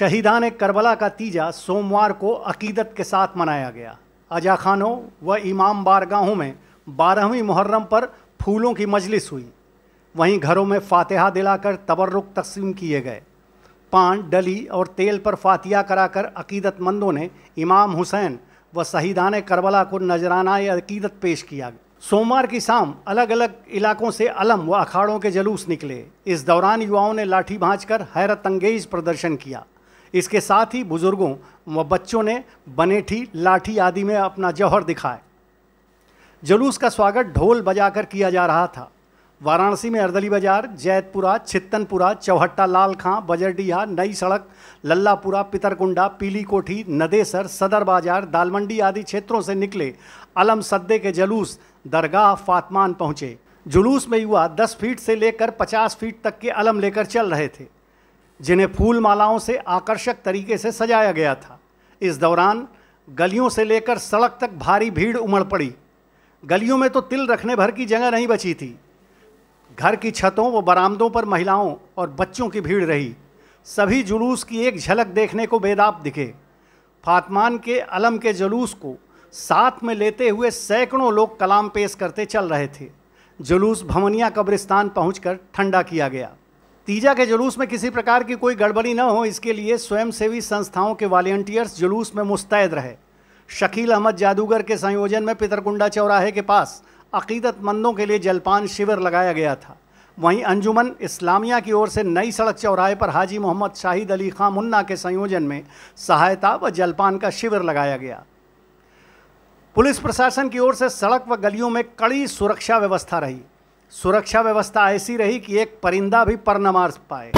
Shahidan Karbala का तीजा सोमवार को अकीदत के साथ मनाया गया। अजा खानों व इमाम बारगाहों में 12वीं मुहर्रम पर फूलों की मजलिस हुई। वहीं घरों में फातिहा दिलाकर तबर्रुक तकसीम किए गए। पान, डली और तेल पर फातिहा कराकर अकीदतमंदों ने इमाम हुसैन व शहीदान करबला को नजराना अकीदत पेश किया। सोमवार की शाम अलग अलग इलाकों से अलम व अखाड़ों के जलूस निकले। इस दौरान युवाओं ने लाठी भांजकर हैरत अंगेज प्रदर्शन किया। इसके साथ ही बुजुर्गों व बच्चों ने बनेठी, लाठी आदि में अपना जौहर दिखाए। जुलूस का स्वागत ढोल बजाकर किया जा रहा था। वाराणसी में अर्दली बाजार, जैतपुरा, छित्तनपुरा, चौहट्टा, लाल खां, बजरडीहा, नई सड़क, लल्लापुरा, पितरकुंडा, पीली कोठी, नदेसर, सदर बाजार, दालमंडी आदि क्षेत्रों से निकले अलम सद्दे के जुलूस दरगाह फातमान पहुँचे। जुलूस में युवा 10 फीट से लेकर 50 फीट तक के अलम लेकर चल रहे थे, जिन्हें फूल मालाओं से आकर्षक तरीके से सजाया गया था। इस दौरान गलियों से लेकर सड़क तक भारी भीड़ उमड़ पड़ी। गलियों में तो तिल रखने भर की जगह नहीं बची थी। घर की छतों व बरामदों पर महिलाओं और बच्चों की भीड़ रही। सभी जुलूस की एक झलक देखने को बेदाब दिखे। फातमान के अलम के जुलूस को साथ में लेते हुए सैकड़ों लोग कलाम पेश करते चल रहे थे। जुलूस भवनिया कब्रिस्तान पहुंचकर ठंडा किया गया। तीजा के जुलूस में किसी प्रकार की कोई गड़बड़ी न हो, इसके लिए स्वयंसेवी संस्थाओं के वॉलंटियर्स जुलूस में मुस्तैद रहे। शकील अहमद जादूगर के संयोजन में पितरकुंडा चौराहे के पास अकीदतमंदों के लिए जलपान शिविर लगाया गया था। वहीं अंजुमन इस्लामिया की ओर से नई सड़क चौराहे पर हाजी मोहम्मद शाहिद अली खां मुन्ना के संयोजन में सहायता व जलपान का शिविर लगाया गया। पुलिस प्रशासन की ओर से सड़क व गलियों में कड़ी सुरक्षा व्यवस्था रही। सुरक्षा व्यवस्था ऐसी रही कि एक परिंदा भी पर न मार पाए।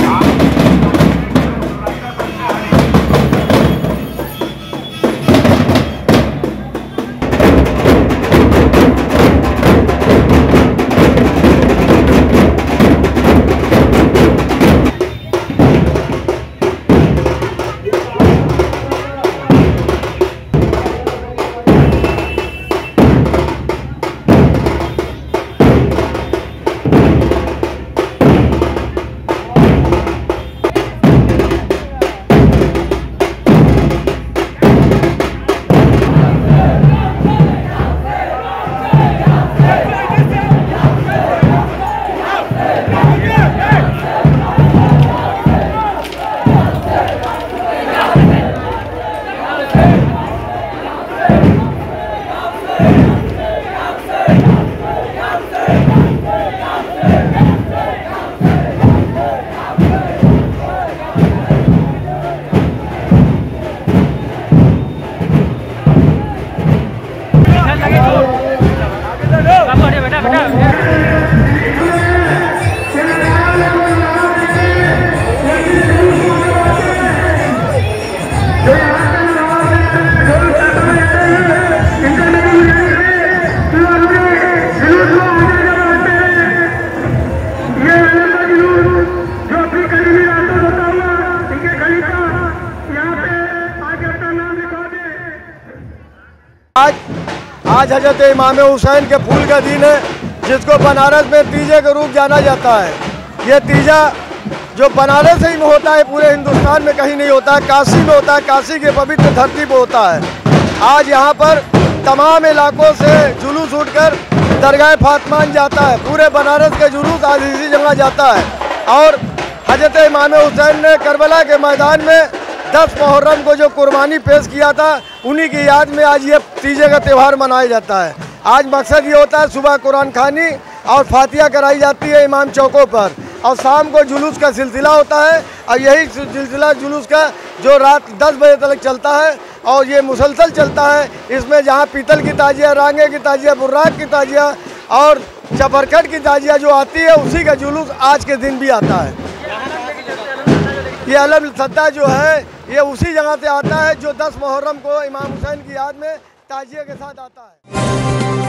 आज हजरत इमाम हुसैन के फूल का दिन है, जिसको बनारस में तीजे के रूप जाना जाता है। ये तीजा जो बनारस ही में होता है, पूरे हिंदुस्तान में कहीं नहीं होता है। काशी में होता है, काशी के पवित्र धरती पर होता है। आज यहाँ पर तमाम इलाकों से जुलूस उठकर दरगाह फातमान जाता है। पूरे बनारस के जुलूस आज इसी जगह जाता है। और हजरत इमाम हुसैन ने करबला के मैदान में 10 मुहर्रम को जो कुर्बानी पेश किया था, उन्हीं की याद में आज ये तीजे का त्यौहार मनाया जाता है। आज मकसद ये होता है, सुबह कुरान खानी और फातिहा कराई जाती है इमाम चौकों पर, और शाम को जुलूस का सिलसिला होता है। और यही सिलसिला जुलूस का जो रात 10 बजे तक चलता है और ये मुसलसल चलता है। इसमें जहाँ पीतल की ताजिया, रांगे की ताजिया, बुर्राक की ताजिया और चपरकट की ताजिया जो आती है, उसी का जुलूस आज के दिन भी आता है। ये अलम सद्दा जो है, ये उसी जगह से आता है जो 10 मुहर्रम को इमाम हुसैन की याद में ताजिए के साथ आता है।